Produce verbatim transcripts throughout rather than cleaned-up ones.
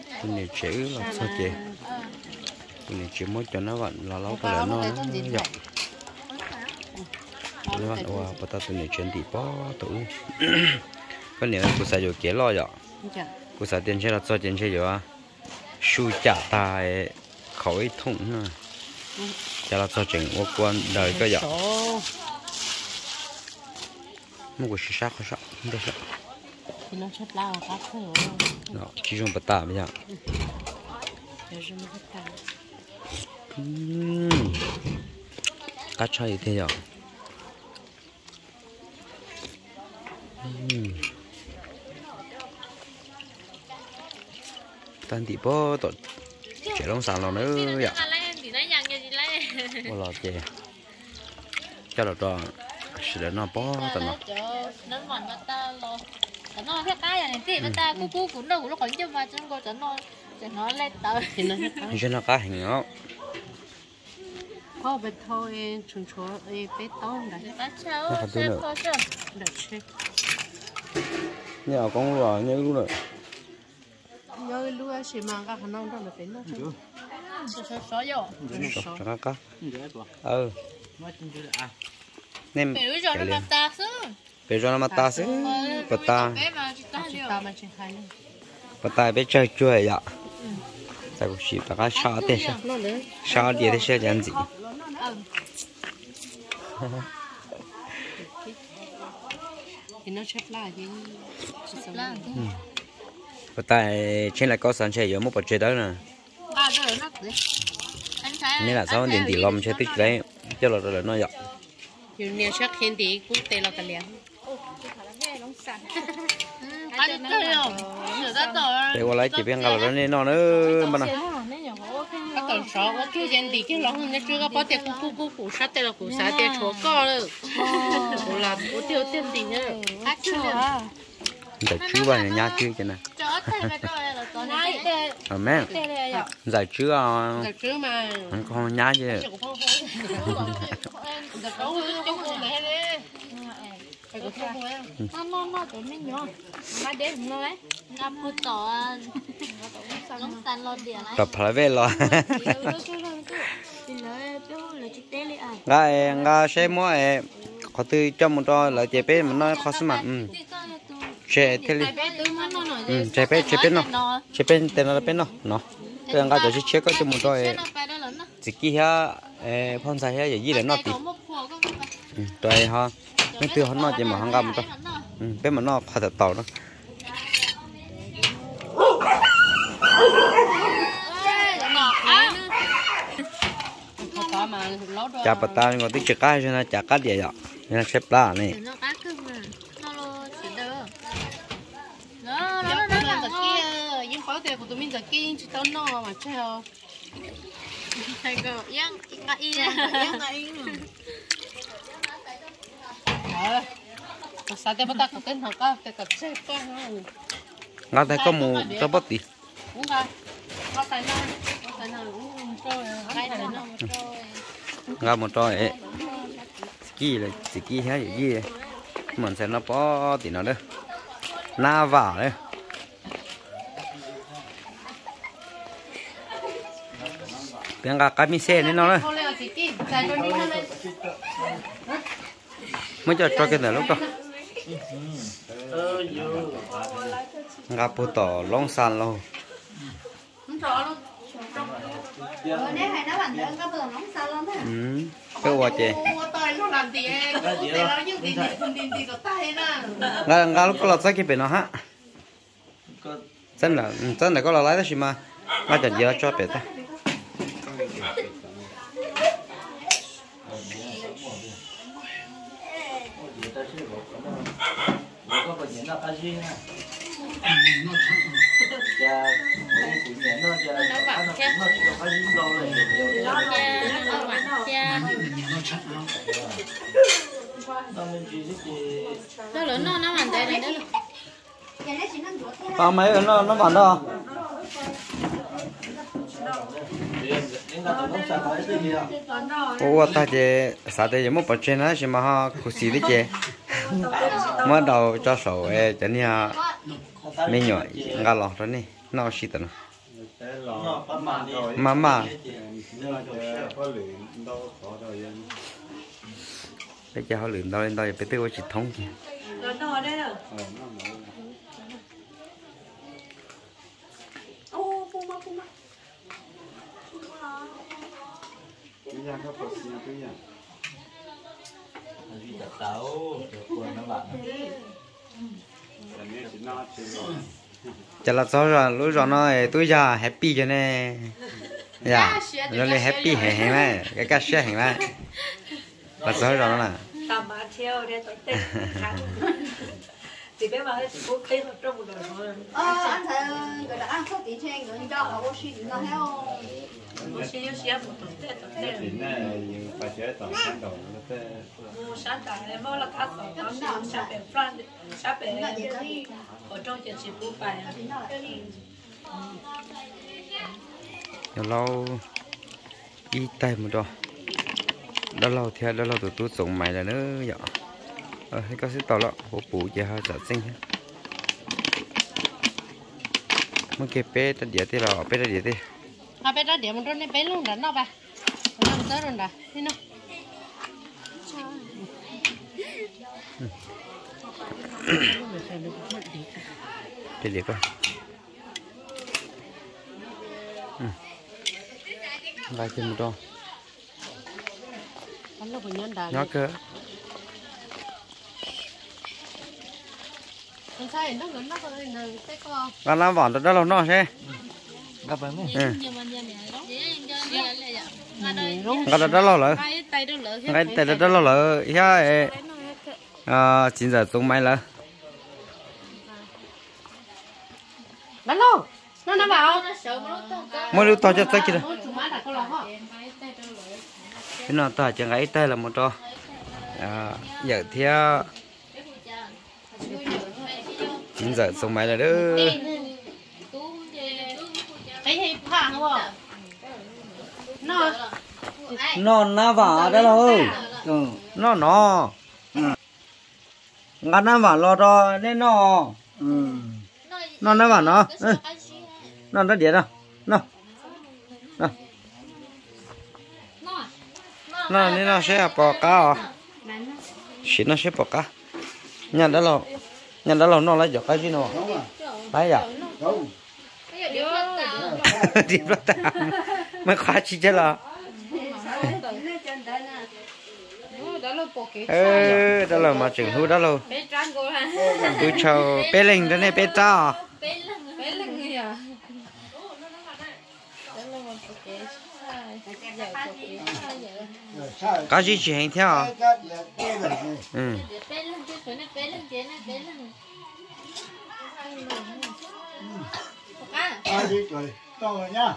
tôi này chữ là sao chị tôi này chữ mới cho nó vẫn là lâu cái là nó nó dọc nó vẫn qua bắt đầu tôi này chuyển đi bỏ tủ cái này cô sẽ dùng kế lo vậy cô sẽ tiền chơi là cho tiền chơi rồi su chả tài khối thủng ha chả là cho chuyện của quan đời cái vậy một cái sự sắc sắc không được sắc nó chất lao cá thôi đó chỉ dùng bát tạm bây giờ cá chơi thế nhở tan thì bó tội trẻ lông sàn nó nữa vậy bó lọt chè cho lọt tròn sẽ để nó bó tận nó nó hết cái này thì người ta cú cú cũng đâu nó còn chưa mà trong coi cho nó cho nó lên tới thì nó hết cái cho nó cá hình nó có bên thôi chúng chúa ấy bé tông đấy cá cháo xem coi chưa được chứ nhớ con rồi nhớ luôn rồi nhớ luôn chỉ mang các khăn nông đó là tính nó chứ số số vô cho cá cá ừ nem bây giờ nó mà ta xứ bây giờ nó mà ta xứ bát ta ta mà chỉ hai nữa bát ta bé chơi chơi vậy tại cuộc chỉ ta cá sao thế sao sao đi thế sao làm gì thì nó chết lại chứ chết lại bát ta trên là có sẵn chơi ở một bát chơi đó nè nên là sao đến tỷ lom chơi tích đấy cho là rồi nó dọc nhiều nhiều chắc hiện thì cũng tê là cái liền để qua lấy chỉ biết ngào rồi nên nó nữa mà nè các con sọ có cái gen thì cái lông nó chưa có bao tiền cú cú cú sát tiền là cú sát tiền chúa co rồi cú làm cú tiêu tiền gì nữa giải chứ bao nhiêu nhá chứ chứ nè à mẹ giải chứ à giải chứ mà anh con nhá chứ nó nó nó tụi mình nhỏ mà để nó đấy ngắm hút tỏ nóng tan lọt địa này tập phải về lo ngay ngay xe mua có từ trong một trò là chế bé mà nó khó xử mà ừ chế thế đi ừ chế bé chế bé nó chế bé tên là bé nó nó bây giờ ngay chỗ chế có trong một trò chỉ kia ha phong sai ha gì là nó thì rồi ha mấy thứ họ nói chỉ mà hàng gam thôi, bé mà nó phải thật tàu đó. Chả bắt ta ngồi tích chả cá cho nên chả cá gì vậy, nên xếp lá này. Sao thế bắt ta có tên học có cái cặp xe con không? Ngã thấy có mù cho bắt đi. Đúng rồi. Có tay nào, có tay nào cũng trôi, tay nào cũng trôi. Ngã một trôi ấy. Ski là ski hay gì? Mình sẽ nó bỏ tí nào đó. Na vào đấy. Tiếng gà cá mi xe nên nó đấy. Mới cho cho cái này lúc đó. Ngà bù tỏ long san lâu. Ừ, cái quả chè. Ngà ngà lúc đó là cái bên nó ha.真là真là có là lấy đó mà. Ngà chẳng giờ cho bé ta. Nó lớn nó nó bàn tay này đấy. Ba mấy nó nó bàn đó. Ủa ta chế sao thế một bữa trên đó mà ha cố xí đấy chế mới đầu cho sầu ấy cho nên mình nhỏ ngã lọt rồi nè nó xí tao mà mà bây giờ họ lượm đâu lên đâu phải tiêu chỉ thống kì chả là sao rồi lúc rồi nó tôi giờ happy cho nên dạ nó lên happy hẹn hẹn này cái cá xe hẹn này là sao rồi nó là thì bé mà chỉ có cây một trong một đời thôi. Ờ, anh thấy người ta ăn thuốc tí trên người cho họ có suy nghĩ nó theo. Có suy yếu xíu một tuần tết tuần tết. Mua sáng tạo này mua là cá sấu, cá sấu sáng bể phran, sáng bể ở trong chợ chỉ bù bài. giờ lâu đi tay một đo đó lâu theo đó lâu tụi tôi sống mày là nữa vậy ờ hay có sẽ tao lọ hộp bù giờ họ giả sinh mới kịp bé ta địa thì là bé ta địa thì à bé ta địa một đôi bé luôn đó nó ba nó tới rồi đó thế nó để địa coi vài chân một đo nó cơ bạn làm vỏn đó là nó thế gặp phải không gặp đó đó là ngay tay đó đó là ya à chín giờ tung máy là bắt lâu nó nó bảo mới lúc to cho tới kia cái nó to chẳng ấy tay là một trò à giờ theo chín giờ tung máy là đó nó nó nó vào đó rồi nó nó ngắt nó vào lo cho nên nó nó nó vào nó nó nó điện đâu nó nó nó nên nó sẽ bỏ cá à xịn nó sẽ bỏ cá nhận đó là nhận đó là nó lấy giọt cái gì nó lấy à đi bắt mấy khoa chi chứ là ơ đó là mà chừng hú đó luôn tôi chào bé linh đó này bé cha cá gì chỉ hành theo ừ cá gì rồi to rồi nhá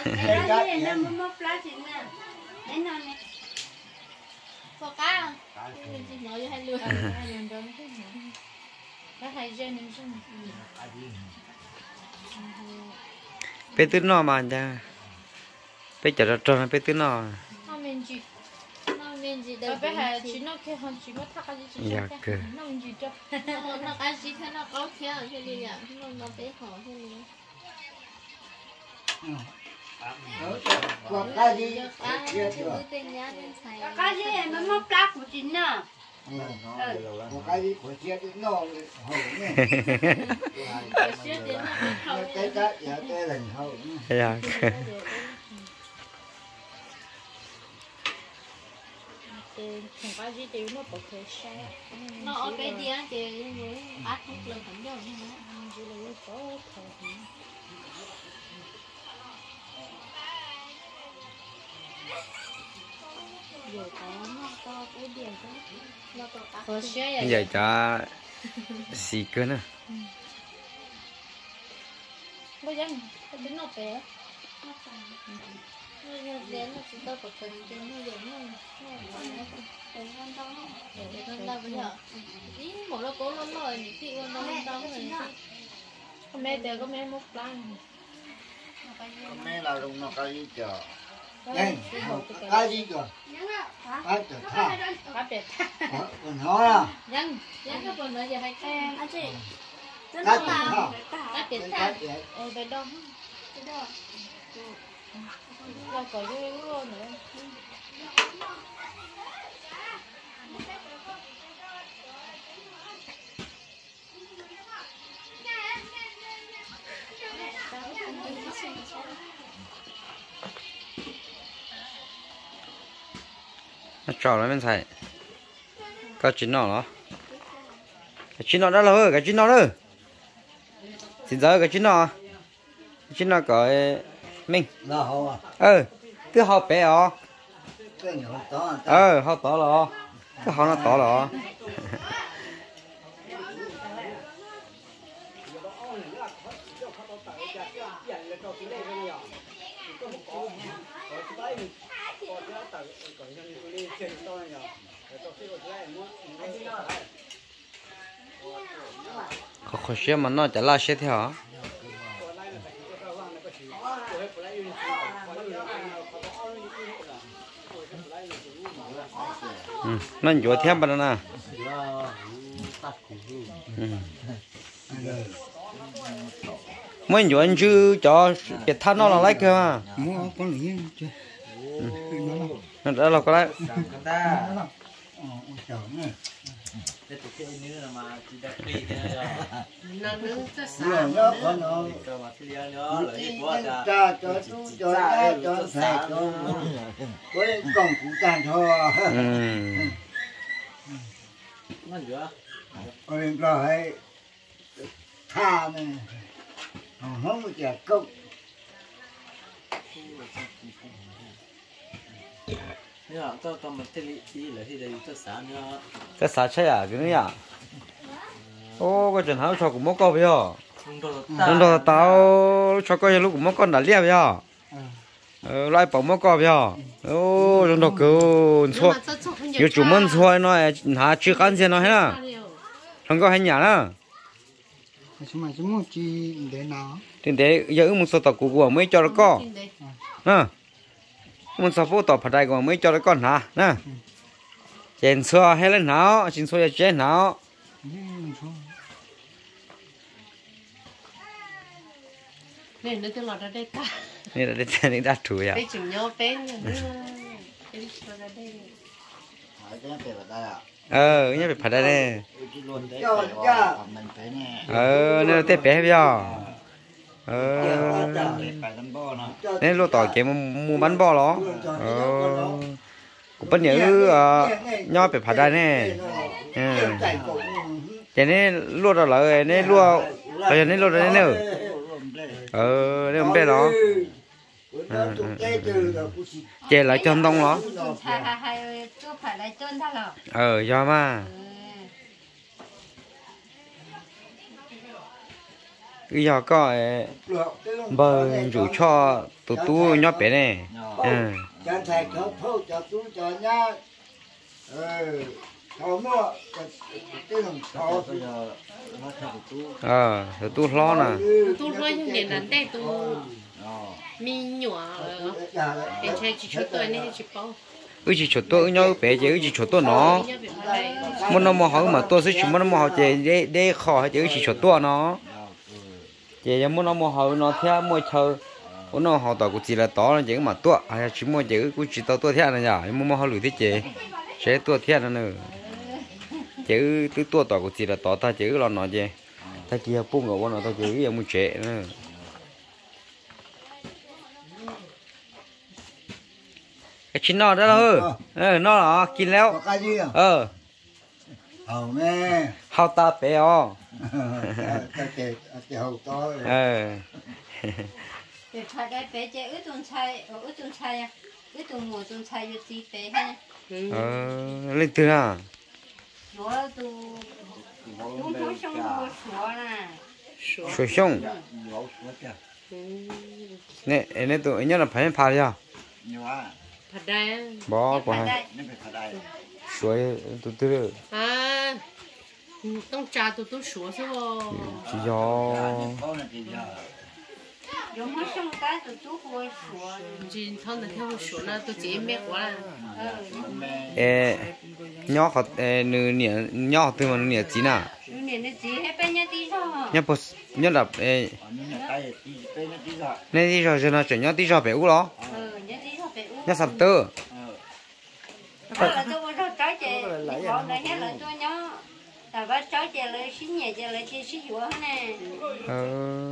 có cá mình chỉ nói hai lưỡi cá hay gen nên chung bé tứ nó mà nha bé chở ra tròn bé tứ nó nó mình chỉ nó mình chỉ đâu bé hay chỉ nó cái hơn chỉ nó thắc cái gì chỉ cái nó mình chỉ cho nó cái gì thế nó có theo thế này à nó nó bé họ thế này có cá gì Cá gì mà mua plak của chính à? có cá gì của chia thì nó hậu nè cái cá giờ cái lần hậu dạ không có gì thì nó bật cái xe nó ở cái gì á chị át hết lần thẳng rồi giờ cho xì cơ nữa bây giờ đến nó bé nó bé nó chỉ tao bật cái nó giờ nó để con tao để con tao bây giờ ý một nó cố nó lời những khi con tao con tao này con mẹ để con mẹ một lần mẹ là dùng nó cá gì chờ đây cá gì cơ cá chờ tha cá biệt còn nói à nhân nhân cái phần nữa giờ hay khen anh chị cá chờ tha cá biệt tha ờ về đông là có cái luôn nữa nó trò nó bên thầy có chín nó đó cái chín nó đó là cái chín nó đó xin giờ cái chín nó chín nó có mình là họ à ờ cứ họ bé à cái nhỏ to ờ họ to là cái họ nó to là khó khó xem mà nó chả là xe theo ừ nó vừa thêm bao nè mới vừa chứ cho cái than nó là lấy cơ mà mua con lưỡi chưa nó đã là có đấy nó nướng cho nhiều sáng nhớ con nó cha cho chú cho cha cho thầy cho với con cụ tràn thôi ôi rồi tha này không có chả công nhá tôi tôi mình thấy đi là thì đây tôi sáng nhá cái sao chơi à cái này à ô cái chuyện háo cho cũng mất câu bây giờ nên đó tao cho coi lúc cũng mất con đã liệp bây giờ lại bỏ mất câu bây giờ ô nên đó cứ xua nhiều chủ môn xua nó hả chưa ăn xe nó hết à không có hay nhả nữa nhưng mà chúng muốn chi để nào thì để giờ một số tàu cũ của mấy cho nó có nè một số phố tàu phải đại của mấy cho nó con hả nè chèn xua hay lên nào chèn xua chèn nào nên nó tôi lọt ra đây ta này là để để đặt chủ à đây chừng nhau bên nữa đây lọt ra đây ờ nhớ phải đây nè cho cha ờ nên là tép bé bây giờ ờ nên lo tỏi cái mua bánh bò đó ờ cũng bắt nhớ nhau phải phải đây nè cho nên luôn đó là nên luôn bây nên luôn đấy nữa ờ nên không biết đó chè lại chân đông đó ờ do mà bây giờ có bờ rủ cho tụi tôi nhóc bé này ừ ờ tụi tôi lo nè tôi lo những cáiนั้นแต่tôiมีหนัวเป็นใช้chỉ chút tôi nên chỉ bao ư chỉ chuột tôi nhau bé chứ ư chỉ chuột tôi nó muốn nó mua hỏi mà tôi sẽ chỉ muốn nó mua hỏi để để để khó chứ chỉ chuột tôi nó chỉ muốn nó mua hỏi nó theo mua chờ muốn nó hỏi tao cũng chỉ là tao là chỉ mà tôi hay chỉ mua chứ cũng chỉ tao tôi theo này nhá muốn mua hỏi lười thế chứ sẽ tôi theo nó nữa chứ tôi tôi tao cũng chỉ là tao ta chứ lo nó chứ ta kia bung ở bên nó tao chứ em muốn trẻ nữa cái chín nó đó là ờ nó là kín léo ờ hầu nè hao ta bé ó cái cái cái hầu to ờ để thay cái bé chơi ướt tuần chay ướt tuần chay à ướt tuần mùa tuần chay như gì bé ha ờ lên từ à chúa tu chúng tôi xong chúa chúa nè sủi xong nè nè tụi anh nhớ là phải phá đi à thật đây bỏ qua hai sủi tụi tôi à tông trà tụi tôi sủa sao chỉ do dùng hết trong cái từ chú hồi sủa chỉ thằng này theo sủa nó tôi chỉ mẹ quá ê nhỏ họ ê nữ nhẹ nhỏ từ mà nữ nhẹ chín à nè nó chỉ hết bên nhà tí thôi nhớ bớt nhớ là ê Cái nó tí rồi. nên đi rồi nó chuyển nhớ tí rồi phải u đó ừ nhà tí thôi phải uống nhớ sập tơ đó là tôi muốn cho cháu chị bọn này hết là tôi nhớ là bắt cháu chị lấy xin nhẹ chị lấy chị xin dùa nè ờ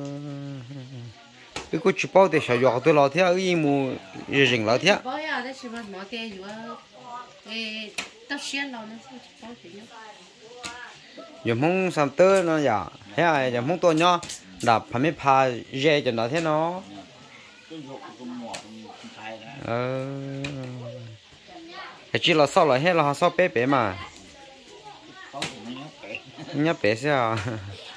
cái cô chụp bao để sao dọa tôi lo theo ý mu rình lo theo bao giờ đấy chỉ mà nói cái gì á ê tao xuyên lâu nó sẽ bao chuyện nhá giờ mong sập tơ nó giả thế à giờ mong tôi nhá đạp phải mấy pha dễ cho nó thế nó Cái ruột của mỏ của thai đó. ờ cái chỉ là sau là hết là họ sau bé bé mà Có thì nó nhóc kệ. nhớ bé sao